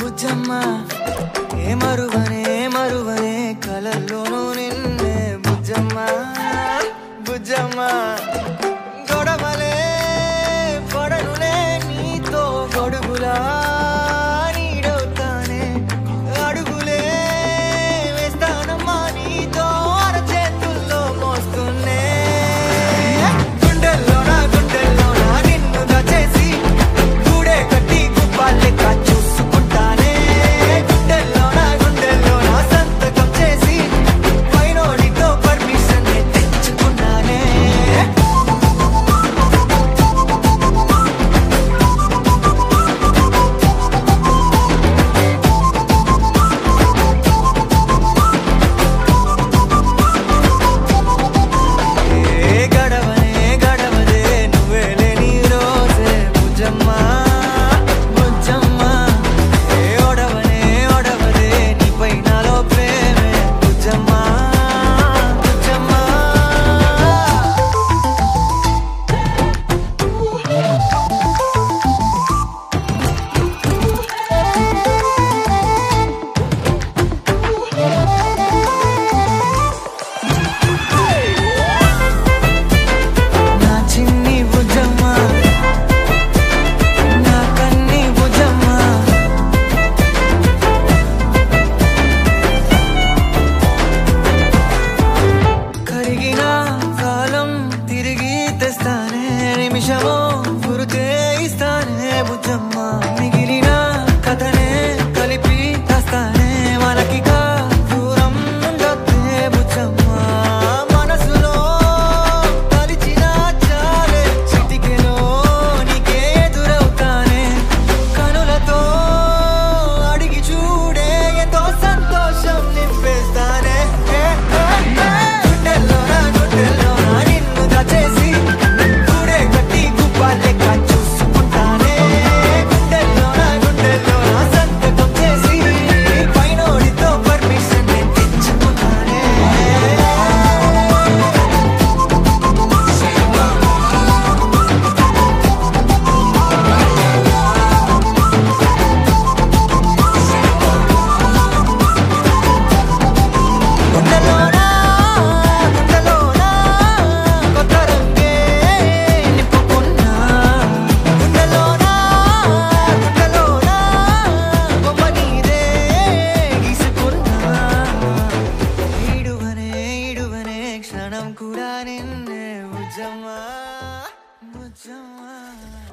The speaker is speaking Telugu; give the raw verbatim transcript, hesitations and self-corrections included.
బుజ్జమ్మ ఏ మరువనే మరువనే కలల్లోనూ నిన్నే బుజ్జమ్మ బుజ్జమ్మ గొడవలే పడనులే నీతో గొడుగులా నీడవుతానే అడుగులే వేస్తానమ్మా నీతో అరచేతుల్లో మోస్తున్నే గుండెల్లోన గుండెల్లోన నిన్ను దచేసి గూడే కట్టి గుప్పాలెక్క చూసుకుంటానే గుండెల్లోన గుండెల్లోన సంతకం చేసి పైనోడితో పర్మిషన్ తెచ్చుకున్నానే గడవనే గడవదే నువ్వే లేని రోజే బుజ్జమ్మ బుజ్జమ్మ ఏ ఒడవనే ఒడవదే నీపై నాలో ప్రేమే బుజ్జమ్మ బుజ్జమ్మ నా చిన్ని బుజ్జమ్మ నా కన్ని బుజ్జమ్మ కరిగిన కాలం తిరిగి తెస్తానే నిమిషమో గురుతే ఇస్తానే బుజ్జమ్మ మిగిలిన కథనే కలిపి తెస్తానే మనకిక దూరం ఉండొద్దే బుజ్జమ్మ మనసులో తలిచిన చాలే చిటికెలో నీకే ఎదురవుతానే కనులతో అడిగి చూడే ఎంతో సంతోషం నింపేస్తానే ఏ, ఏ, ఏ. గుండెల్లోన గుండెల్లోన నిన్ను దచేసి గూడే కట్టి గుప్పాలెక్క చూసుకుంటానే గుండెల్లోన గుండెల్లోన సంతకం చేసి పైనోడితో పర్మిషన్ తెచ్చుకున్నానే గుండెల్లోన గుండెల్లోన కొత్త రంగే నింపుకున్నా గుండెల్లోన గుండెల్లోన బొమ్మ నీదే గీసుకున్నా ఈడువనే ఈడువనే క్షణం కూడా నిన్నే బుజ్జమ్మ బుజ్జమ్మ